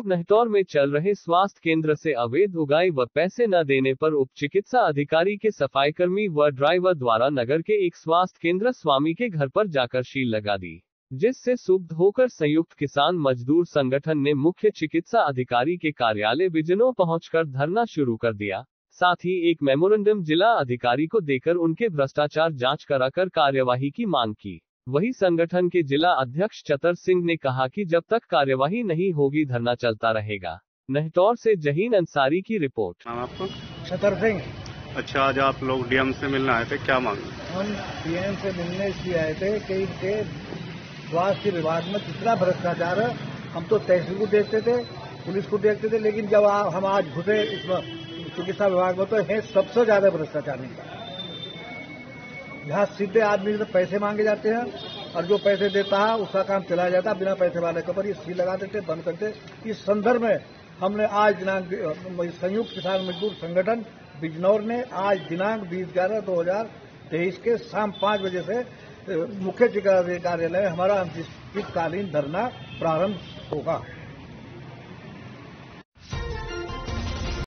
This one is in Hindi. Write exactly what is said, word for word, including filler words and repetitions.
नहतौर में चल रहे स्वास्थ्य केंद्र से अवैध उगाई व पैसे न देने पर उप चिकित्सा अधिकारी के सफाईकर्मी व ड्राइवर द्वारा नगर के एक स्वास्थ्य केंद्र स्वामी के घर पर जाकर शील लगा दी, जिससे क्षुब्ध होकर संयुक्त किसान मजदूर संगठन ने मुख्य चिकित्सा अधिकारी के कार्यालय बिजनौर पहुंचकर धरना शुरू कर दिया। साथ ही एक मेमोरेंडम जिला अधिकारी को देकर उनके भ्रष्टाचार जांच कराकर कार्यवाही की मांग की। वही संगठन के जिला अध्यक्ष चतर सिंह ने कहा कि जब तक कार्यवाही नहीं होगी धरना चलता रहेगा। नहतौर से जहीन अंसारी की रिपोर्ट। नाम आपका? चतर सिंह। अच्छा, आज आप लोग डीएम से मिलने आए थे, क्या मांग? हम डीएम से मिलने इसलिए आए थे कि इनके स्वास्थ्य विभाग में कितना भ्रष्टाचार है। हम तो तहसील को देखते थे, पुलिस को देखते थे, लेकिन जब आ, हम आज घुसे इसमें चिकित्सा विभाग में तो है सबसे ज्यादा भ्रष्टाचार नहीं। यहाँ सीधे आदमी से पैसे मांगे जाते हैं और जो पैसे देता है उसका काम चला जाता है, बिना पैसे वाले के ऊपर ये सील लगा देते, बंद करते। इस संदर्भ में हमने आज दिनांक संयुक्त किसान मजदूर संगठन बिजनौर ने आज दिनांक बीस ग्यारह दो हजार तेईस के शाम पांच बजे से मुख्य चिकित्सा कार्यालय हमारा अनिश्चितकालीन धरना प्रारंभ होगा।